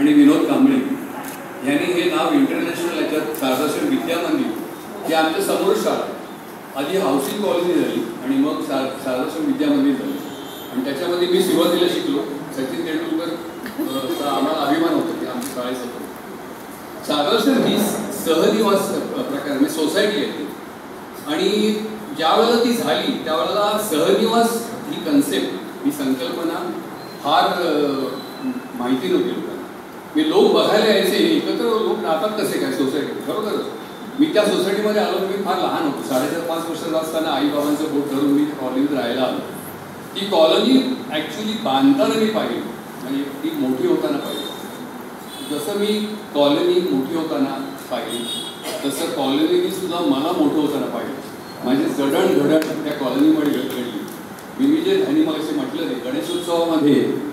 आणि विनोद कांबळे यांनी हे नाव इंटरनॅशनल याच्यात शारदाश्रम विद्या मंदिर हे आमच्या समोरच शाळा आधी हाऊसिंग कॉलनी झाली आणि मग शारदाश्रम विद्या मंदिर झाली आणि त्याच्यामध्ये मी सुरुवातीला शिकलो. सचिन तेंडुलकर आम्हाला अभिमान होतो की आमच्या शाळेचं शारदाश्रम ही सहनिवास प्रकार म्हणजे सोसायटी आहे आणि ज्या वेळेला ती झाली त्यावेळेला सहनिवास ही कन्सेप्ट ही संकल्पना फार माहिती नव्हती लोकांना. मी लोक बघायला यायचे एकत्र लोक राहतात कसे काय सोसायटी. खरोखरच मी त्या सोसायटीमध्ये आलो मी फार लहान होतो 4.5-5 वर्षाचा असताना आईबाबांचं बोट धरून मी कॉलनीत राहायला आलो. ती कॉलनी ॲक्च्युली बांधताना मी पाहिली म्हणजे ती मोठी होताना पाहिली. जसं मी कॉलनी मोठी होताना पाहिली तसं कॉलनीनी सुद्धा मला मोठं होताना पाहिलं. माझी जडणघडण त्या कॉलनीमध्ये घडली. मी जे आणि मग असे म्हटलं ते गणेशोत्सवामध्ये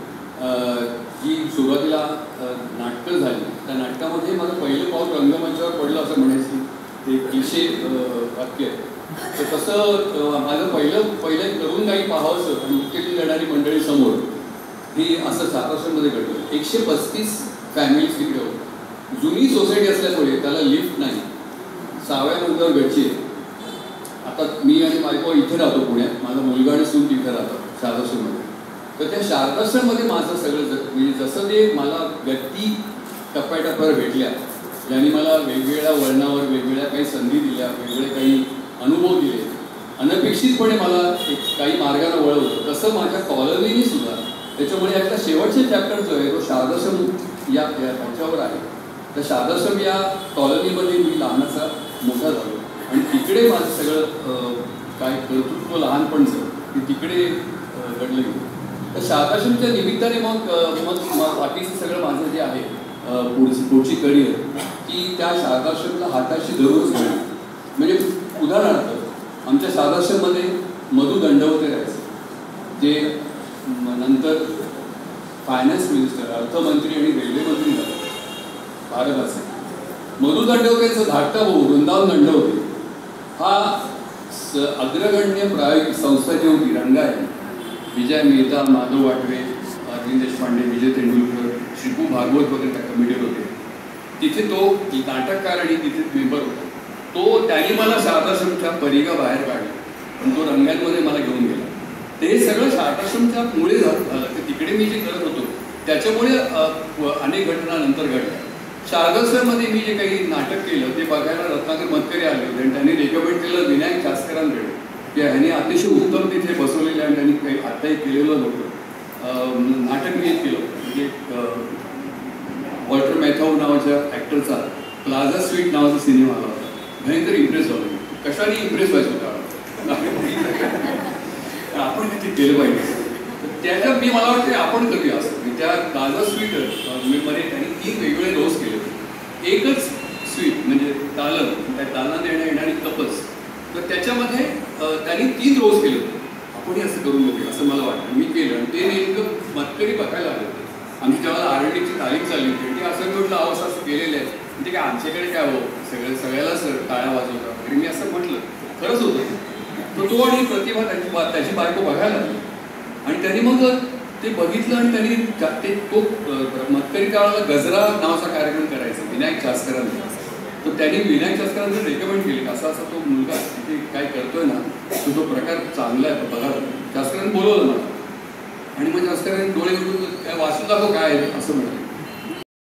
जी सुरुवातीला नाटकं झाली त्या नाटकामध्ये माझं पहिलं पाऊल रंगमंचावर पडलं असं म्हणायचं ते क्लिशे वाक्य आहे. तर तसं माझं पहिलं करून काही पाहावंसं आणि उकेली लढणारी मंडळी समोर ही असं शारदाश्रममध्ये घडलं. 135 फॅमिलीज तिकडे होत्या. जुनी सोसायटी असल्यामुळे त्याला लिफ्ट नाही. 6व्या मजल्यावर गच्ची आहे. आता मी आणि बायको इथे राहतो पुण्यात. माझा मुलगा आणि सून तिथे राहतात शारदाश्रममध्ये. तर त्या शारदाश्रममध्ये माझं सगळं म्हणजे जसं ते मला व्यक्ती टप्प्याटप्प्यावर भेटल्या ज्यांनी मला वेगवेगळ्या वळणावर वेगवेगळ्या काही संधी दिल्या वेगवेगळे काही अनुभव दिले अनपेक्षितपणे मला काही मार्गाने वळवलं तसं माझ्या कॉलनीनी सुद्धा. त्याच्यामुळे यातला शेवटचा चॅप्टर जो आहे तो शारदाश्रम या ह्याच्यावर आहे. तर शारदाश्रम या कॉलनीमध्ये मी लहानाचा मोठा झालो आणि तिकडे माझं सगळं काय कर्तृत्व लहानपणचं ते तिकडे घडलं गेलं. तर शारदाश्रमच्या निमित्ताने मग बाकीचं सगळं माझं जे आहे पुढची करिअर की त्या शारदाश्रमला हाताशी धरूनच घडली. म्हणजे उदाहरणार्थ आमच्या शारदाश्रममध्ये मधु दंडवते राहायचे जे नंतर फायनान्स मिनिस्टर अर्थमंत्री आणि रेल्वे मंत्री झाले भारताचे. मधु दंडवतेचं धाकटा भाऊ वृंदावन दंडवते हा अग्रगण्य प्रायोगिक संस्था जी होती रंगायन विजय मेहता माधव वाटवे अरविंद देशपांडे विजय तेंडुलकर श्रीपू भागवत वगैरे त्या कमिटीवर होते. तिथे तो नाटककार आणि तिथे मेंबर होता. त्यांनी मला शारदाश्रमच्या परिघा बाहेर काढला पण तो रंगायनमध्ये मला घेऊन गेला. ते हे सगळं शारदाश्रमच्या मुळे झालं. तिकडे मी जे करत होतो त्याच्यामुळे अनेक घटना नंतर घडल्या. शारदाश्रममध्ये मी जे काही नाटक केलं ते बघायला रत्नाकर मतकरी आले होते आणि त्यांनी रेकमेंड केलं विनायक शास्करांकडे की ह्यांनी अतिशय उत्तम तिथे बसवलेले आणि त्यांनी काही आत्ताही केलेलं नव्हतं नाटक मी केलं. म्हणजे वॉल्टर मॅथॉव नावाच्या ॲक्टरचा प्लाझा स्वीट नावाचा सिनेमा आला होता. भयंकर इम्प्रेस झालो. कशाने इम्प्रेस व्हायचं होतं आपण तिथे केलं पाहिजे. त्याच्यात मी मला वाटतं आपण करूया असं. त्या प्लाझा स्वीट मध्ये त्यांनी 3 वेगवेगळे रोज केले. एकच स्वीट म्हणजे तालन त्या तालना देण्यात येणारी कपस तर त्याच्यामध्ये त्यांनी 3 रोज केले होते. आपणही असं करून बघूया असं मला वाटतं. मी केलं आणि ते नेमकं मतकरी बघायला आले होते. आमची जेव्हा R&Dची तालीम चालली होती ते असं म्हटलं अवस्था असं केलेलं आहे म्हणजे काय आमच्याकडे काय हो सगळ्यालाच टाळ्या वाजवतात वगैरे. मी असं म्हटलं खरंच होतं. तर तो आणि प्रतिभा त्याची बायको बघायला आली आणि त्यांनी मग ते बघितलं आणि त्यांनी तो मतकरी काळाला गजरा नावाचा कार्यक्रम करायचा विनायक शास्करांनी. तर त्यांनी विनायक शास्करांना रेकमेंड केले असा तो मुलगा तिथे काय करतोय ना तो प्रकार चांगला आहे बघा. शास्करांनी बोलवलं मला आणि मग शास्करांनी डोळे बघून काय वाचून दाखव काय असं म्हटलं.